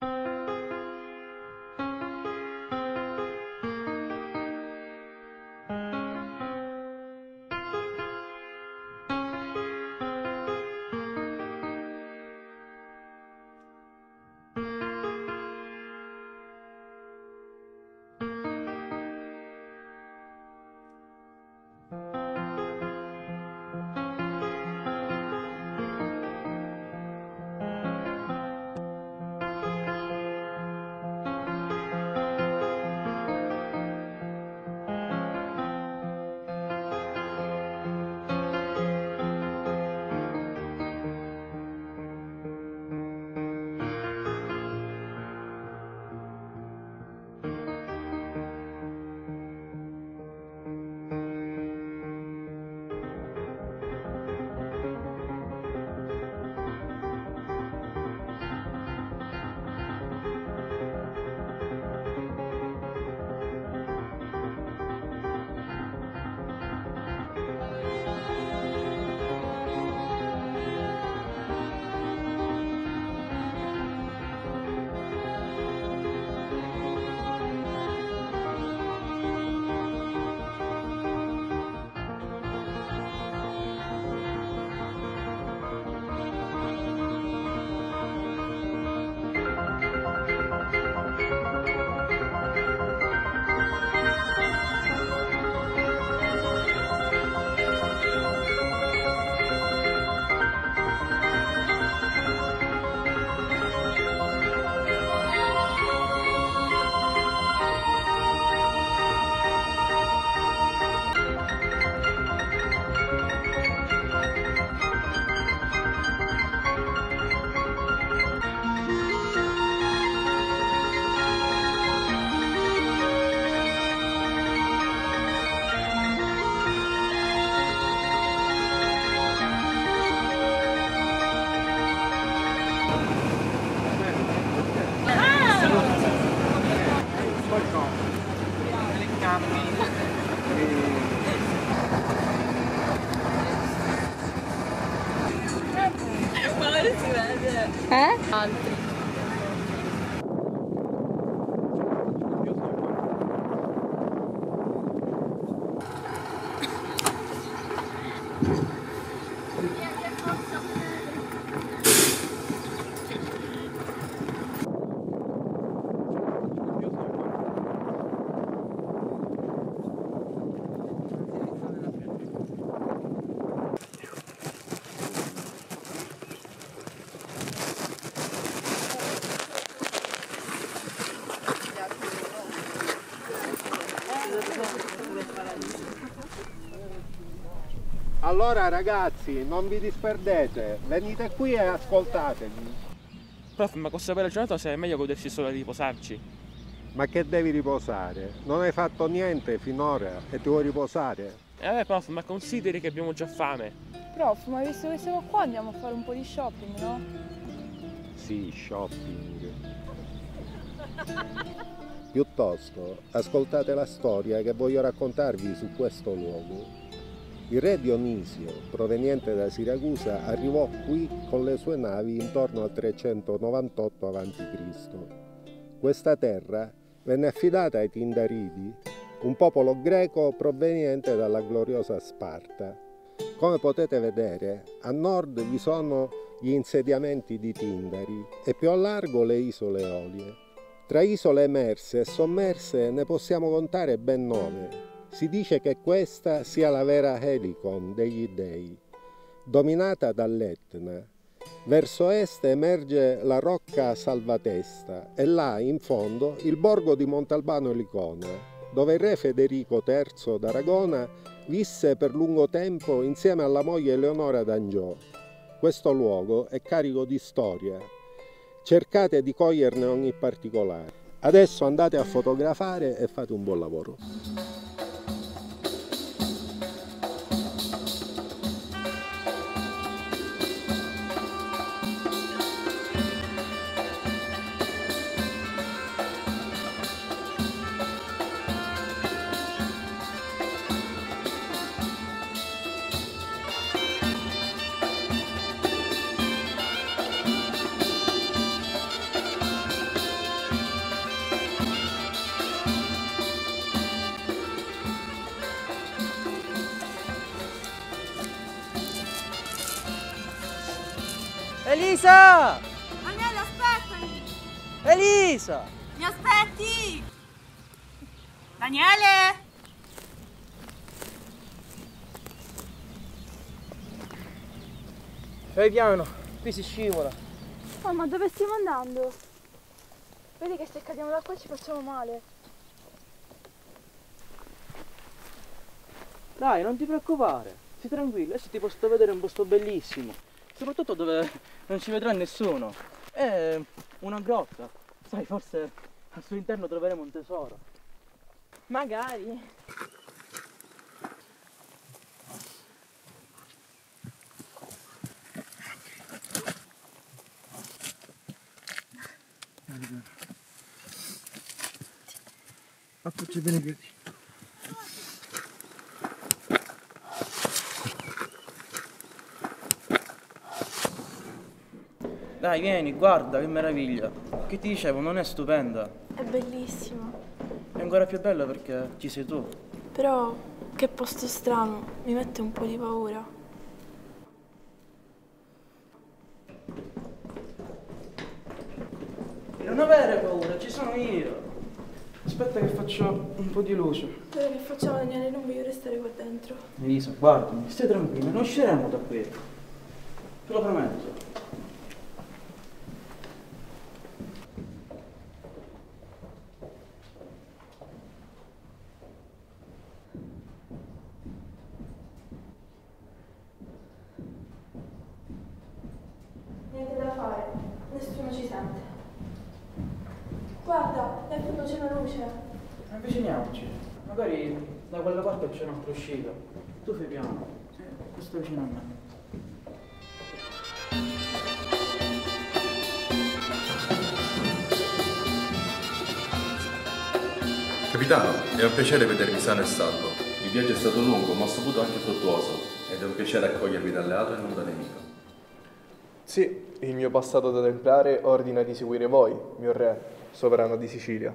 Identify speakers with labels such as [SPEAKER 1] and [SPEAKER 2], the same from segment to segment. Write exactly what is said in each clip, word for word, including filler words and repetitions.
[SPEAKER 1] Eh? Altri.
[SPEAKER 2] Allora ragazzi, non vi disperdete, venite qui e ascoltatemi.
[SPEAKER 3] Prof, ma con questa bella giornata se è meglio godersi solo di riposarci.
[SPEAKER 2] Ma che devi riposare? Non hai fatto niente finora e ti vuoi riposare?
[SPEAKER 3] Eh vabbè prof, ma consideri che abbiamo già fame.
[SPEAKER 1] Prof, ma visto che siamo qua andiamo a fare un po' di shopping, no?
[SPEAKER 2] Sì, shopping. Piuttosto, ascoltate la storia che voglio raccontarvi su questo luogo. Il re Dionisio, proveniente da Siracusa, arrivò qui con le sue navi intorno al trecentonovantotto avanti Cristo Questa terra venne affidata ai Tindaridi, un popolo greco proveniente dalla gloriosa Sparta. Come potete vedere, a nord vi sono gli insediamenti di Tindari e più a largo le isole Eolie. Tra isole emerse e sommerse ne possiamo contare ben nove. Si dice che questa sia la vera Helicon degli dei, dominata dall'Etna. Verso est emerge la rocca Salvatesta e là, in fondo, il borgo di Montalbano Licona, dove il re Federico terzo d'Aragona visse per lungo tempo insieme alla moglie Eleonora d'Angiò. Questo luogo è carico di storia. Cercate di coglierne ogni particolare. Adesso andate a fotografare e fate un buon lavoro.
[SPEAKER 4] Elisa!
[SPEAKER 5] Daniele, aspettami!
[SPEAKER 4] Elisa!
[SPEAKER 5] Mi aspetti? Daniele?
[SPEAKER 4] Fai piano, qui si scivola.
[SPEAKER 1] Oh, ma dove stiamo andando? Vedi che se cadiamo da qua ci facciamo male.
[SPEAKER 4] Dai, non ti preoccupare, stai tranquillo, adesso ti posso vedere un posto bellissimo. Soprattutto dove non ci vedrà nessuno. È una grotta. Sai, forse al suo interno troveremo un tesoro.
[SPEAKER 1] Magari.
[SPEAKER 4] Appoggia bene i piedi. Dai, vieni, guarda, che meraviglia. Che ti dicevo, non è stupenda?
[SPEAKER 1] È bellissimo.
[SPEAKER 4] È ancora più bella perché ci sei tu.
[SPEAKER 1] Però, che posto strano. Mi mette un po' di paura.
[SPEAKER 4] Non avere paura, ci sono io. Aspetta che faccio un po' di luce.
[SPEAKER 1] Però che facciamo, Daniele? Non voglio restare qua dentro.
[SPEAKER 4] Elisa, guardami, stai tranquilla, non usciremo da qui. Te lo prometto.
[SPEAKER 1] Niente da fare, nessuno ci sente. Guarda, nel fondo c'è una luce.
[SPEAKER 4] Avviciniamoci. Magari da quella parte c'è un'altra uscita. Tu fai piano. Eh, questo vicino a me.
[SPEAKER 6] Capitano, è un piacere vedervi sano e salvo. Il viaggio è stato lungo, ma a saputo anche fruttuoso, ed è un piacere accogliervi da alleato e non da nemico.
[SPEAKER 7] Sì, il mio passato da templare ordina di seguire voi, mio re, sovrano di Sicilia.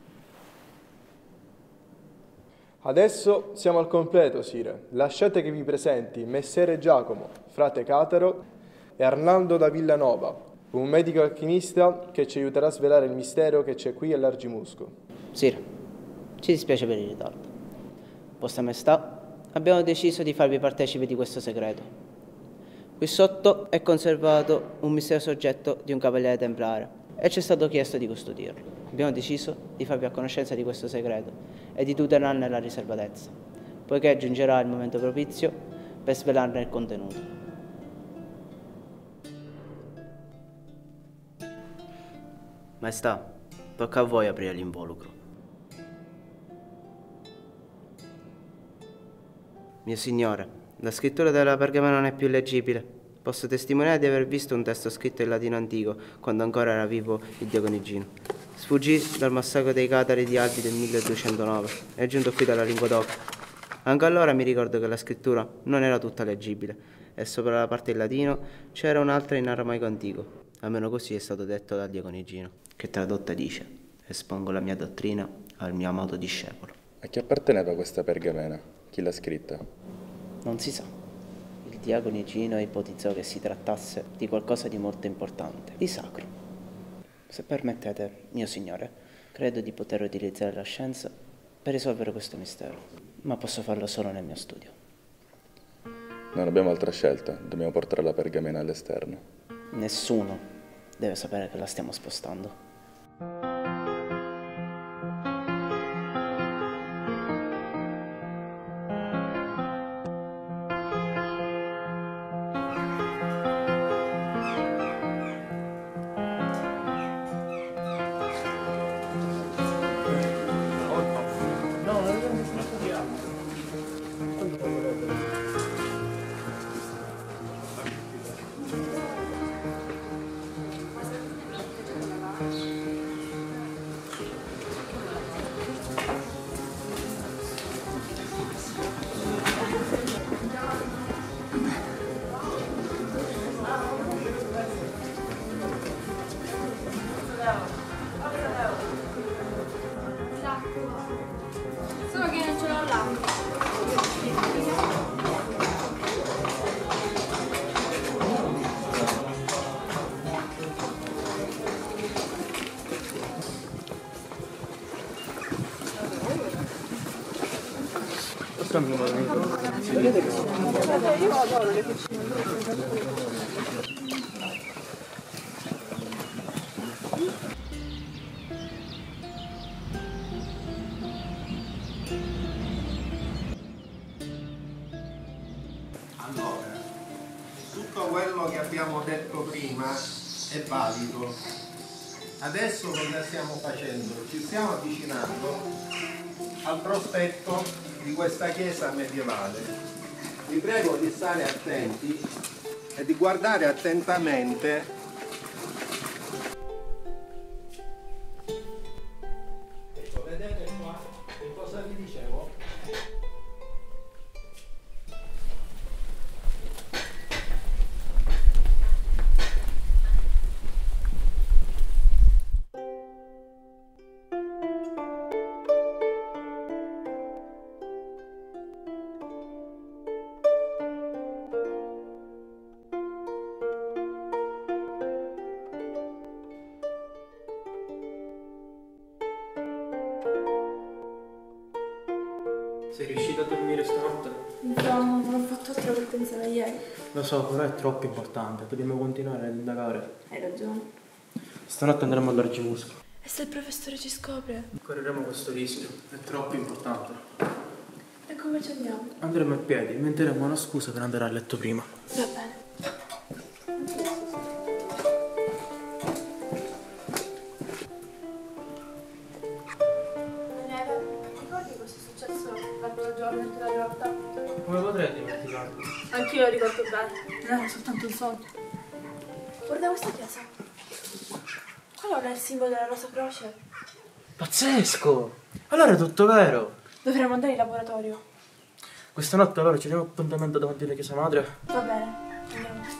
[SPEAKER 7] Adesso siamo al completo, sire. Lasciate che vi presenti Messere Giacomo, frate Cataro, e Arnaldo da Villanova, un medico alchimista che ci aiuterà a svelare il mistero che c'è qui all'Argimusco.
[SPEAKER 8] Sire, ci dispiace per il ritardo. Vostra Maestà, abbiamo deciso di farvi partecipi di questo segreto. Qui sotto è conservato un misterioso oggetto di un cavaliere templare e ci è stato chiesto di custodirlo. Abbiamo deciso di farvi a conoscenza di questo segreto e di tutelarne la riservatezza, poiché giungerà il momento propizio per svelarne il contenuto. Maestà, tocca a voi aprire l'involucro. Mio signore, la scrittura della pergamena non è più leggibile. Posso testimoniare di aver visto un testo scritto in latino antico, quando ancora era vivo il dio Conigino. Sfuggì dal massacro dei Catari di Albi del milleduecentonove e è giunto qui dalla lingua d'oca. Anche allora mi ricordo che la scrittura non era tutta leggibile e sopra la parte in latino c'era un'altra in aramaico antico. Almeno così è stato detto dal dio Conigino, che tradotta dice: espongo la mia dottrina al mio amato discepolo.
[SPEAKER 6] A chi apparteneva questa pergamena? Chi l'ha scritta?
[SPEAKER 8] Non si sa. Il diacono Igino ipotizzò che si trattasse di qualcosa di molto importante, di sacro. Se permettete, mio signore, credo di poter utilizzare la scienza per risolvere questo mistero, ma posso farlo solo nel mio studio.
[SPEAKER 6] Non abbiamo altra scelta, dobbiamo portare la pergamena all'esterno.
[SPEAKER 8] Nessuno deve sapere che la stiamo spostando.
[SPEAKER 4] scambio numero
[SPEAKER 2] Allora, tutto quello che abbiamo detto prima è valido. Adesso cosa stiamo facendo? Ci stiamo avvicinando al prospetto di questa chiesa medievale. Vi prego di stare attenti e di guardare attentamente ecco, vedete qua che cosa vi dicevo?
[SPEAKER 4] Sei riuscito a dormire stanotte?
[SPEAKER 1] No, non ho fatto altro che pensare a ieri.
[SPEAKER 4] Lo so, però è troppo importante, dobbiamo continuare ad indagare.
[SPEAKER 1] Hai ragione.
[SPEAKER 4] Stanotte andremo all'Argimusco.
[SPEAKER 1] E se il professore ci scopre?
[SPEAKER 4] Correremo questo rischio, è troppo importante.
[SPEAKER 1] E come ci andiamo?
[SPEAKER 4] Andremo a piedi, inventeremo una scusa per andare a letto prima.
[SPEAKER 1] Va bene. Ricordi cosa è successo l'altro giorno in la grotta?
[SPEAKER 4] Come potrei dimenticarlo?
[SPEAKER 1] Anch'io lo ricordo bene. Non era soltanto un sogno. Guarda questa chiesa. Quello non è il simbolo della Rosa Croce.
[SPEAKER 4] Pazzesco! Allora è tutto vero!
[SPEAKER 1] Dovremmo andare in laboratorio.
[SPEAKER 4] Questa notte allora ci diamo appuntamento davanti alla chiesa madre?
[SPEAKER 1] Va bene, andiamo.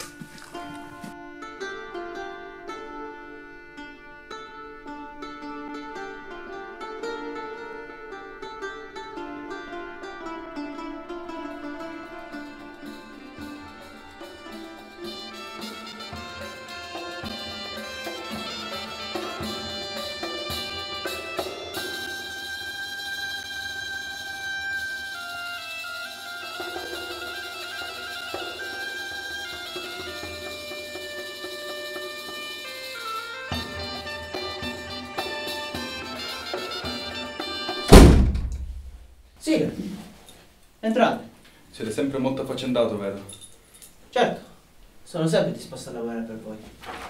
[SPEAKER 8] Sì, entrate.
[SPEAKER 6] Siete sempre molto affaccendato, vero?
[SPEAKER 8] Certo, sono sempre disposto a lavorare per voi.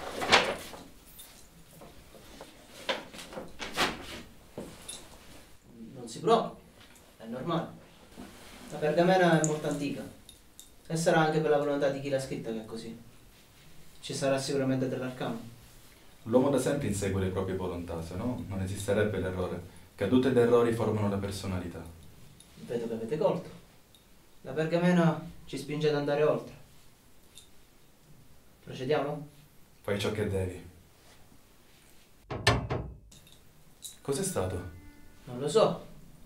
[SPEAKER 8] Non si preoccupi, è normale. La pergamena è molto antica e sarà anche per la volontà di chi l'ha scritta che è così. Ci sarà sicuramente dell'arcano.
[SPEAKER 6] L'uomo da sempre insegue le proprie volontà, se no non esisterebbe l'errore. Cadute ed errori formano la personalità.
[SPEAKER 8] Vedo che avete colto. La pergamena ci spinge ad andare oltre. Procediamo?
[SPEAKER 6] Fai ciò che devi. Cos'è stato?
[SPEAKER 8] Non lo so.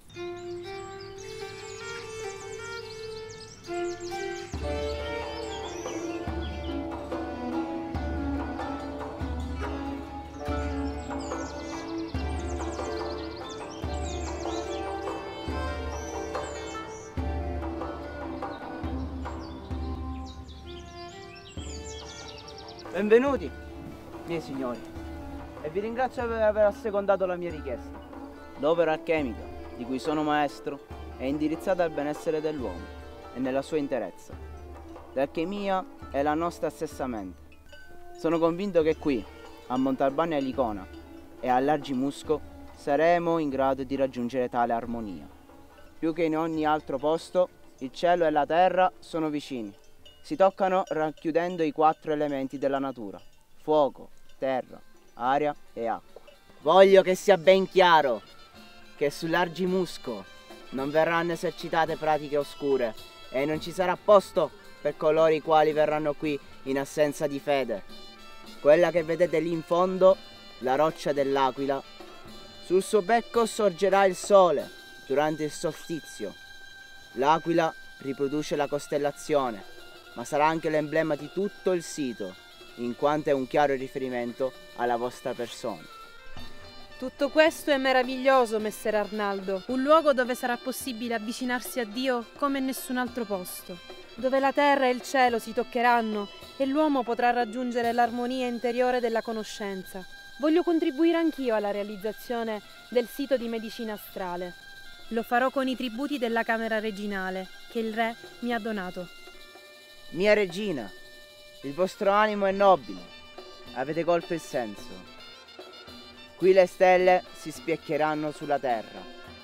[SPEAKER 9] Benvenuti, miei signori, e vi ringrazio per aver assecondato la mia richiesta. L'opera alchemica, di cui sono maestro, è indirizzata al benessere dell'uomo e nella sua interezza. L'alchimia è la nostra stessa mente. Sono convinto che qui, a Montalbano e Licona e all'Argimusco, saremo in grado di raggiungere tale armonia. Più che in ogni altro posto, il cielo e la terra sono vicini. Si toccano racchiudendo i quattro elementi della natura: fuoco, terra, aria e acqua. Voglio che sia ben chiaro che sull'Argimusco non verranno esercitate pratiche oscure e non ci sarà posto per coloro i quali verranno qui in assenza di fede. Quella che vedete lì in fondo, la roccia dell'Aquila, sul suo becco sorgerà il sole durante il solstizio. L'Aquila riproduce la costellazione, ma sarà anche l'emblema di tutto il sito, in quanto è un chiaro riferimento alla vostra persona.
[SPEAKER 10] Tutto questo è meraviglioso, messer Arnaldo, un luogo dove sarà possibile avvicinarsi a Dio come in nessun altro posto, dove la terra e il cielo si toccheranno e l'uomo potrà raggiungere l'armonia interiore della conoscenza. Voglio contribuire anch'io alla realizzazione del sito di medicina astrale. Lo farò con i tributi della Camera Reginale che il Re mi ha donato.
[SPEAKER 9] Mia regina, il vostro animo è nobile, avete colto il senso. Qui le stelle si specchieranno sulla terra,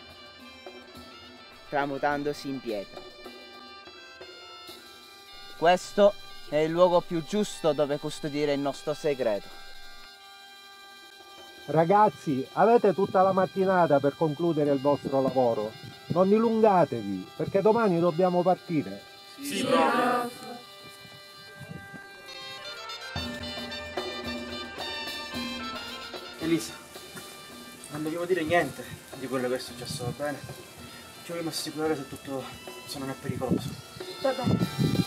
[SPEAKER 9] tramutandosi in pietra. Questo è il luogo più giusto dove custodire il nostro segreto.
[SPEAKER 2] Ragazzi, avete tutta la mattinata per concludere il vostro lavoro. Non dilungatevi, perché domani dobbiamo partire.
[SPEAKER 3] Sì, proprio.
[SPEAKER 4] Elisa, non dobbiamo dire niente di quello che è successo, va bene? Ci vogliamo assicurare se tutto se non è pericoloso.
[SPEAKER 1] Va bene.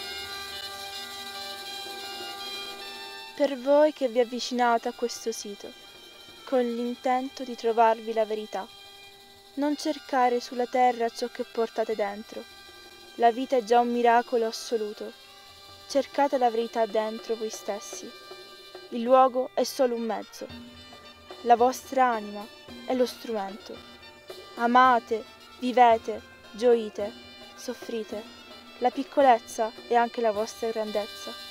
[SPEAKER 11] Per voi che vi avvicinate a questo sito, con l'intento di trovarvi la verità, non cercare sulla terra ciò che portate dentro. La vita è già un miracolo assoluto. Cercate la verità dentro voi stessi. Il luogo è solo un mezzo. La vostra anima è lo strumento. Amate, vivete, gioite, soffrite. La piccolezza è anche la vostra grandezza.